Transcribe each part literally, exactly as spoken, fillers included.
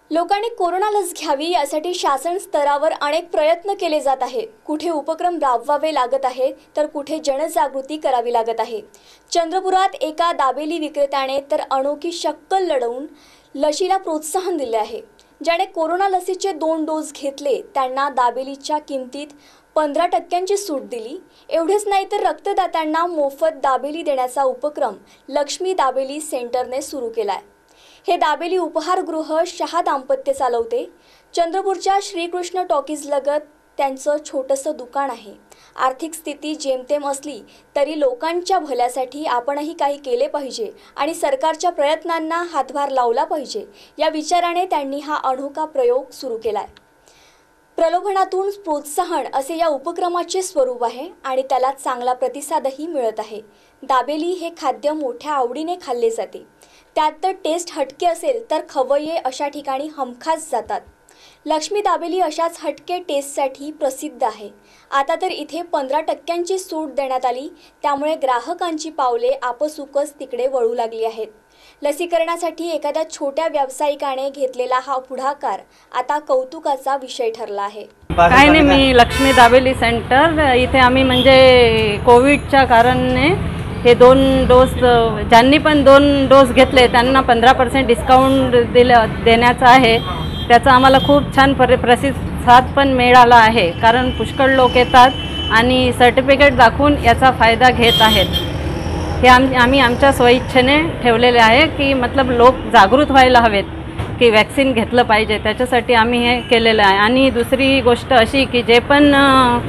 लोकांनी कोरोना लस घ्यावी यासाठी शासन स्तरावर अनेक प्रयत्न केले जात आहे। कुठे उपक्रम राबवावे लागत आहे तर कुठे जनजागृती करावी लागत आहे। चंद्रपुरात एका दाबेली विक्रेत्याने तर अनोखी शक्कल लढवून लशीला प्रोत्साहन दिले आहे। ज्याने कोरोना लसीचे दोन डोस घेतले त्यांना दाबेलीच्या किमतीत पंधरा टक्क्यांची सूट दिली। एवढेच नाही तर रक्तदात्यांना मोफत दाबेली देण्याचा उपक्रम लक्ष्मी दाबेली सेंटरने सुरू केलाय। हे दाबेली उपहारगृह शहा दाम्पत्य चालवते। चंद्रपूरच्या श्रीकृष्ण टॉकीज लगत त्यांचं छोटंसं दुकान आहे। आर्थिक स्थिती जेमतेम असली तरी लोकांच्या भल्यासाठी आपणही काही केले पाहिजे आणि सरकारच्या प्रयत्नांना हातभार लावला पाहिजे या विचाराने त्यांनी हा अनोखा प्रयोग सुरू केलाय। प्रलोभनातून प्रोत्साहन असे या उपक्रमाचे स्वरूप आहे आणि त्याला चांगला प्रतिसादही मिळत आहे। दाबेली हे खाद्य मोठ्या आवडीने खाल्ले जाते। त्यात तर टेस्ट हटके असेल तर खवय्ये अशा ठिकाणी हमखास जातात। लक्ष्मी दाबेली अशाच हटके टेस्टसाठी प्रसिद्ध आहे। आता तर इथे पंधरा टक्क्यांची सूट देण्यात आली, त्यामुळे ग्राहकांची पावले आपसुकच तिकडे वळू लागली आहेत। लसीकरणासाठी एखाद्या छोट्या व्यावसायिकाने घेतलेला हा पुढाकार आता कौतुकाचा विषय ठरला आहे। काय नाही, मी लक्ष्मी दाबेली सेंटर इथे आम्ही म्हणजे कोविडच्या कारणाने हे दोन डोस ज्यांनी पण दोन डोस घेतले त्यांना पंधरा पर्सेंट डिस्काउंट दिलं देण्याचा आहे। त्याचा आम्हाला खूप छान पर प्रतिसाद पण मिळाला आहे, कारण पुष्कळ लोक येतात आणि सर्टिफिकेट दाखवून याचा फायदा घेत आहेत। हे आम आम्ही आमच्या स्वइच्छेने ठेवलेले आहे की मतलब लोक जागृत व्हायला हवेत की वॅक्सिन घेतलं पाहिजे, त्याच्यासाठी आम्ही हे केलेलं आहे। आणि दुसरी गोष्ट अशी की जे पण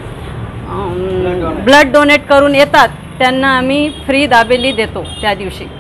ब्लड डोनेट करून येतात त्यांना आम्ही फ्री दाबेली देतो त्या दिवशी।